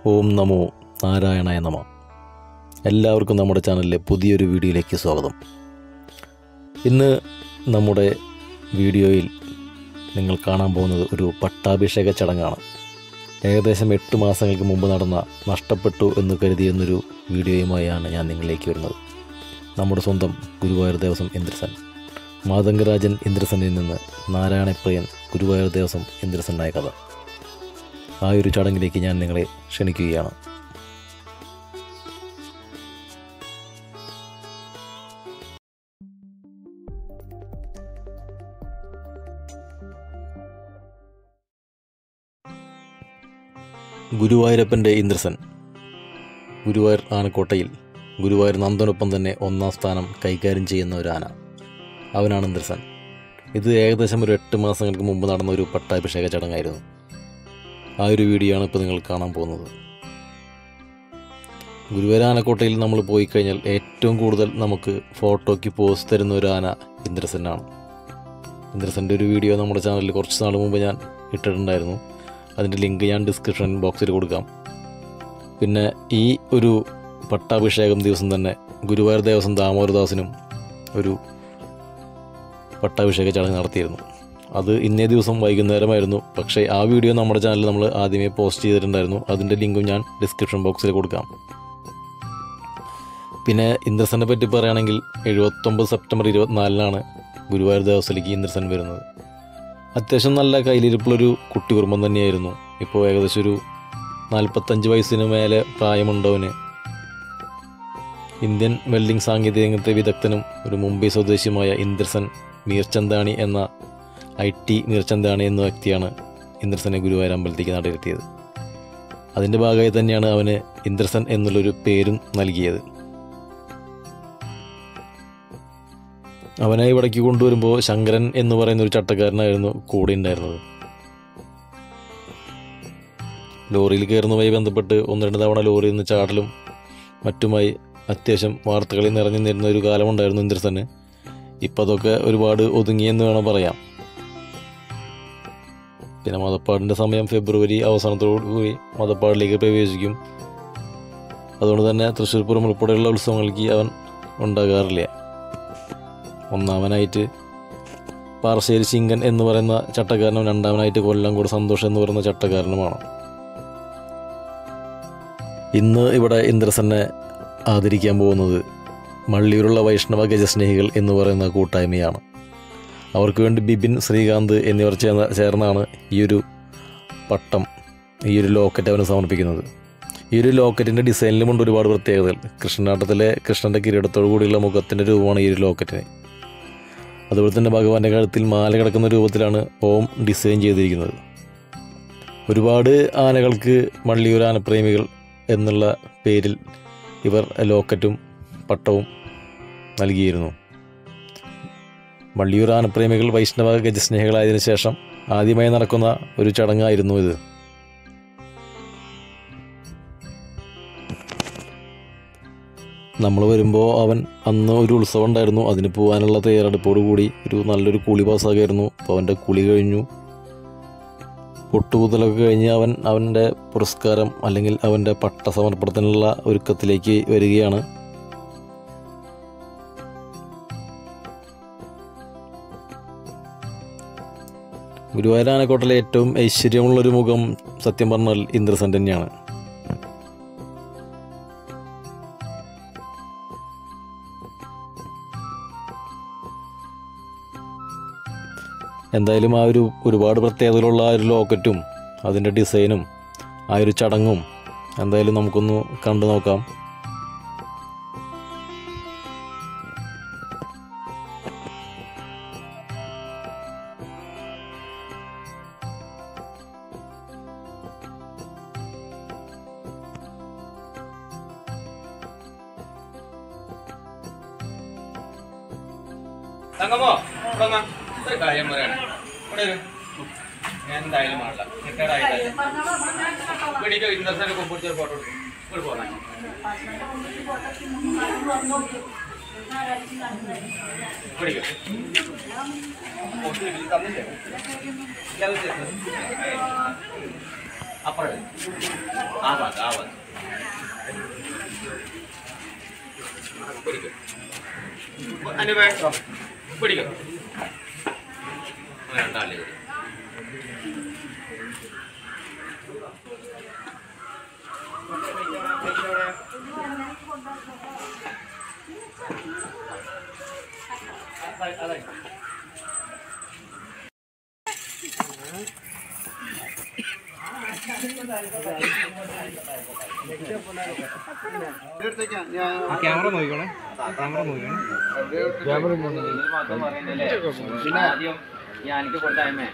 ഓം നമോ നാരായണായ നമ. എല്ലാവർക്കും നമ്മുടെ ചാനലിലെ പുതിയൊരു വീഡിയോയിലേക്ക് സ്വാഗതം. ഇന്ന് നമ്മുടെ വീഡിയോയിൽ നിങ്ങൾ കാണാൻ പോകുന്നത് ഒരു പട്ടാഭിഷേക ചടങ്ങാണ്. ഏകദേശം 8 മാസങ്ങൾക്ക് മുമ്പ് നടന്ന നഷ്ടപ്പെട്ടു എന്ന് കരുതിയെന്നൊരു വീഡിയോയുമായാണ് ഞാൻ നിങ്ങളിലേക്ക് വരുന്നത്. നമ്മുടെ സ്വന്തം ഗുരുവായൂർ ദേവസ്വം ഇന്ദ്രസൻ, മാതംഗരാജൻ ഇന്ദ്രസനിൽ നിന്ന് നാരായണപ്രിയൻ ഗുരുവായൂർ ദേവസ്വം ഇന്ദ്രസനായ കഥ. ആ ഒരു ചടങ്ങിലേക്ക് ഞാൻ നിങ്ങളെ ക്ഷണിക്കുകയാണ്. ഗുരുവായൂരപ്പൻ്റെ ഇന്ദ്രസൻ ഗുരുവായൂർ ആനക്കോട്ടയിൽ ഗുരുവായൂർ നന്ദനൊപ്പം തന്നെ 1ാം സ്ഥാനം കൈകാര്യം ചെയ്യുന്ന ഒരു ആന, അവനാണ് ഇന്ദ്രസൻ. ഇത് ഏകദേശം ഒരു 8 മാസങ്ങൾക്ക് മുമ്പ് നടന്ന ഒരു പട്ടാഭിഷേക ചടങ്ങായിരുന്നു. ആ ഒരു വീഡിയോ ആണ് ഇപ്പോൾ നിങ്ങൾ കാണാൻ പോകുന്നത്. ഗുരുവായൂർ ആനക്കോട്ടയിൽ നമ്മൾ പോയി കഴിഞ്ഞാൽ ഏറ്റവും കൂടുതൽ നമുക്ക് ഫോട്ടോയ്ക്ക് പോസ്റ്റ് തരുന്ന ഒരു ആന ഇന്ദ്രസനാണ്. ഇന്ദ്രസൻ്റെ ഒരു വീഡിയോ നമ്മുടെ ചാനലിൽ കുറച്ച് നാൾ മുമ്പ് ഞാൻ ഇട്ടിട്ടുണ്ടായിരുന്നു. അതിൻ്റെ ലിങ്ക് ഞാൻ ഡിസ്ക്രിപ്ഷൻ ബോക്സിൽ കൊടുക്കാം. പിന്നെ ഈ ഒരു പട്ടാഭിഷേകം ദിവസം തന്നെ ഗുരുവായൂർ ദേവസ്വം ദാമോദരദാസിനും ഒരു പട്ടാഭിഷേക ചടങ്ങ് നടത്തിയിരുന്നു. അത് ഇന്നേ ദിവസം വൈകുന്നേരമായിരുന്നു. പക്ഷേ ആ വീഡിയോ നമ്മുടെ ചാനലിൽ നമ്മൾ ആദ്യമേ പോസ്റ്റ് ചെയ്തിട്ടുണ്ടായിരുന്നു. അതിൻ്റെ ലിങ്കും ഞാൻ ഡിസ്ക്രിപ്ഷൻ ബോക്സിൽ കൊടുക്കാം. പിന്നെ ഇന്ദ്രസനെ പറ്റി പറയുകയാണെങ്കിൽ 79 സെപ്റ്റംബർ 24 ഗുരുവായൂർ ദേവസ്വത്തിലേക്ക് ഇന്ദ്രസൻ വരുന്നത്. അത്യാവശ്യം നല്ല കയ്യിലിരിപ്പുള്ളൊരു കുട്ടി കുറുമ്പം തന്നെയായിരുന്നു. ഇപ്പോൾ ഏകദേശം ഒരു 45 വയസ്സിന് മേലെ പ്രായമുണ്ടവന്. ഇന്ത്യൻ വെൽഡിംഗ് സാങ്കേതിക രംഗത്തെ വിദഗ്ധനും ഒരു മുംബൈ സ്വദേശിയുമായ ഇന്ദ്രസൻ മീർചന്ദാണി എന്ന IT മീർചന്ദാണി എന്ന വ്യക്തിയാണ് ഇന്ദ്രസനെ ഗുരുവായൂർ അമ്പലത്തേക്ക് നടത്തിയത്. അതിൻ്റെ ഭാഗമായി തന്നെയാണ് അവന് ഇന്ദ്രസൻ എന്നുള്ളൊരു പേരും നൽകിയത്. അവനെ ഇവിടേക്ക് കൊണ്ടുവരുമ്പോൾ ശങ്കരൻ എന്ന് പറയുന്ന ഒരു ചട്ടക്കാരനായിരുന്നു കൂടെ ഉണ്ടായിരുന്നത്. ലോറിയിൽ കയറുന്നതുമായി ബന്ധപ്പെട്ട് 1-2 തവണ ലോറിയിൽ നിന്ന് ചാടലും മറ്റുമായി അത്യാവശ്യം വാർത്തകളിൽ നിറഞ്ഞു നിന്നിരുന്ന ഒരു കാലമുണ്ടായിരുന്നു ഇന്ദ്രസന്. ഇപ്പം അതൊക്കെ ഒരുപാട് ഒതുങ്ങിയെന്ന് വേണം പറയാം. പിന്നെ മതപ്പാടിൻ്റെ സമയം ഫെബ്രുവരി അവസാനത്തോടുകൂടി മതപ്പാടിലേക്ക് പ്രവേശിക്കും. അതുകൊണ്ട് തന്നെ തൃശ്ശൂർ പൂരം ഉൾപ്പെടെയുള്ള ഉത്സവങ്ങൾക്ക് അവൻ ഉണ്ടാകാറില്ല. ഒന്നാമനായിട്ട് പാറശ്ശേരി ശിങ്കൻ എന്ന് പറയുന്ന ചട്ടക്കാരനും രണ്ടാമനായിട്ട് കൊല്ലംകോട് സന്തോഷം എന്ന് പറയുന്ന ചട്ടക്കാരനുമാണ്. ഇന്ന് ഇവിടെ ഇന്ദ്രസനെ ആദരിക്കാൻ പോകുന്നത് മള്ളിയൂരുള്ള വൈഷ്ണവ ഗജസ്നേഹികൾ എന്ന് പറയുന്ന കൂട്ടായ്മയാണ്. അവർക്ക് വേണ്ടി ബിബിൻ, ശ്രീകാന്ത് എന്നിവർ ചേർന്നാണ് ഈ ഒരു പട്ടം, ഈ ഒരു ലോക്കറ്റ് അവന് സമർപ്പിക്കുന്നത്. ഈ ഒരു ലോക്കറ്റിൻ്റെ ഡിസൈനിലുമുണ്ട് ഒരുപാട് പ്രത്യേകതകൾ. കൃഷ്ണനാട്ടത്തിലെ കൃഷ്ണൻ്റെ കിരീടത്തോടു കൂടിയുള്ള മുഖത്തിൻ്റെ രൂപമാണ് ഈ ഒരു ലോക്കറ്റിന്. അതുപോലെ തന്നെ ഭഗവാന്റെ കഴുത്തിൽ മാല കിടക്കുന്ന രൂപത്തിലാണ് ഓം ഡിസൈൻ ചെയ്തിരിക്കുന്നത്. ഒരുപാട് ആനകൾക്ക് മള്ളിയൂർ ആനപ്രേമികൾ എന്നുള്ള പേരിൽ ഇവർ ലോക്കറ്റും പട്ടവും നൽകിയിരുന്നു. മള്ളിയൂർ ആനപ്രേമികൾ വൈഷ്ണവ ഗജസ്നേഹികളായതിനു ശേഷം ആദ്യമായി നടക്കുന്ന ഒരു ചടങ്ങായിരുന്നു ഇത്. നമ്മൾ വരുമ്പോൾ അവൻ അന്ന് ഒരു ഉത്സവം ഉണ്ടായിരുന്നു. അതിന് പോകാനുള്ള തയ്യാറെടുപ്പോടുകൂടി ഒരു നല്ലൊരു കുളി പാസ്സാകായിരുന്നു. അപ്പോൾ അവൻ്റെ കുളി കഴിഞ്ഞു, പൊട്ടുകൂത്തലൊക്കെ കഴിഞ്ഞ് അവൻ്റെ പുരസ്കാരം അല്ലെങ്കിൽ അവൻ്റെ പട്ട സമർപ്പണത്തിനുള്ള ഒരുക്കത്തിലേക്ക് വരികയാണ്. ഗുരുവായൂർ ആനക്കോട്ടയിലെ ഏറ്റവും ഐശ്വര്യമുള്ളൊരു മുഖം സത്യം പറഞ്ഞാൽ ഇന്ദ്രസൻ തന്നെയാണ്. എന്തായാലും ആ ഒരുപാട് പ്രത്യേകതകളുള്ള ആ ഒരു ലോക്കറ്റും അതിൻ്റെ ഡിസൈനും ആ ഒരു ചടങ്ങും എന്തായാലും നമുക്കൊന്ന് കണ്ടു നോക്കാം. തങ്കമ്മോ ഒരു കാര്യം പറയാണ്. ഞാൻ എന്തായാലും ആളല്ല റിട്ടയർഡായിട്ടല്ല പിടിക്കോ ഇന്നത്തെ കുപ്പിടിച്ചൊരു ഫോട്ടോ എടുക്കും. ഇവിടെ പോകാൻ പിടിക്കോ തന്നില്ലേ അപ്പുറം ആ ഭാഗം പിടിക്കും അനുവേ പിടിക്കും രണ്ടാളി അതെ ക്യാമറ നോക്കിക്കോണേ പിന്നെ ആദ്യം ഞാൻ എനിക്ക് കൊടുത്തായ്മേ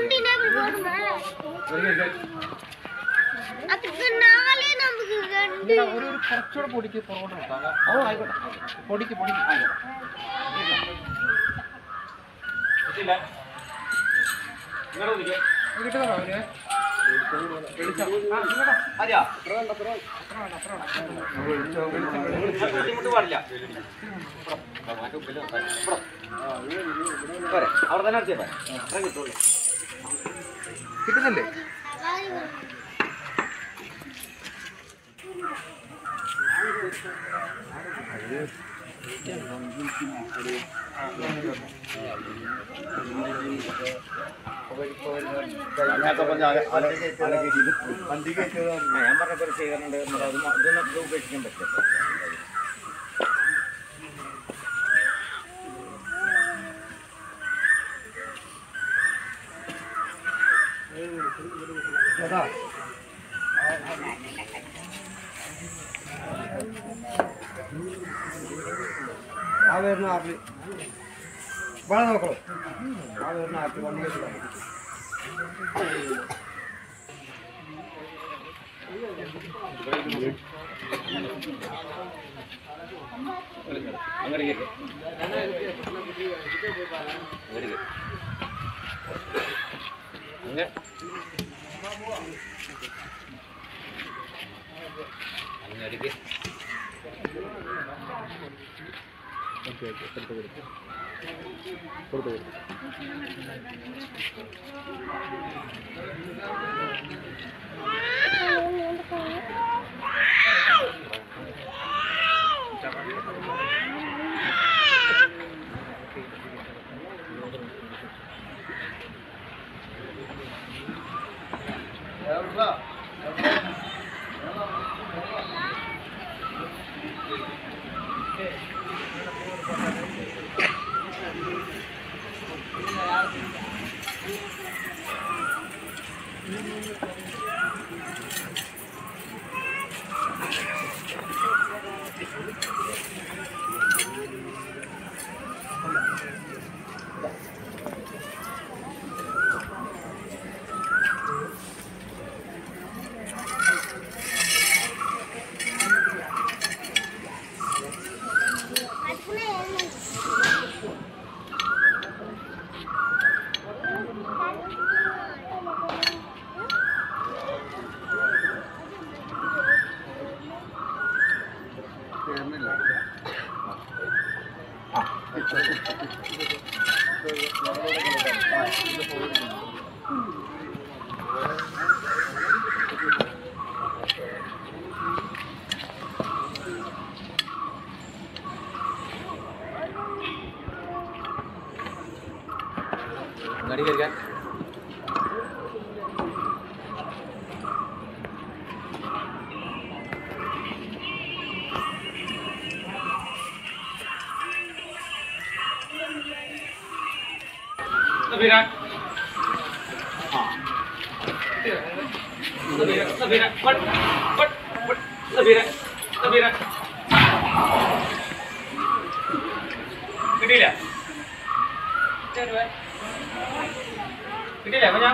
കുറച്ചുകൂടെ പൊടിക്ക് പുറകോട്ട് നോക്കാം. ഓ ആയിക്കോട്ടെ പൊടിക്ക് കിട്ടില്ല ഇങ്ങോട്ട് വിളിക്കേ കിട്ടുന്നോ അവര് അതെയാ ബുദ്ധിമുട്ട് പാടില്ല അവിടെ തന്നെ അടിച്ചേ അത്ര കിട്ടുള്ളൂ കിട്ടുന്നില്ലേ? ഞാൻ പറഞ്ഞപ്പോൾ ചെയ്യുന്നുണ്ട് ഇതൊന്നും ഉപേക്ഷിക്കാൻ പറ്റില്ല. ആ വരുന്ന ആപ്പിൽ വേണം നോക്കണം. ആ വരുന്ന ആപ്പിൽ വന്നിട്ട് അങ്ങനെ ngadi kan Sabiran Sabiran Sabiran കിട്ടിയില്ല കിട്ടിയില്ല അപ്പൊ ഞാൻ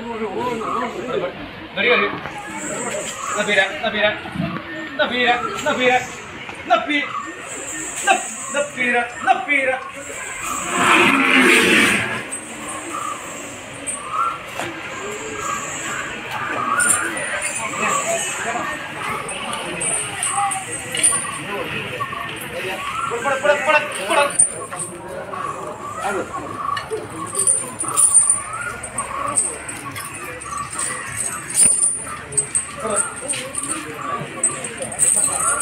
നബീര നബീര നബീര നബീര നബീ നബീര നബീര ആ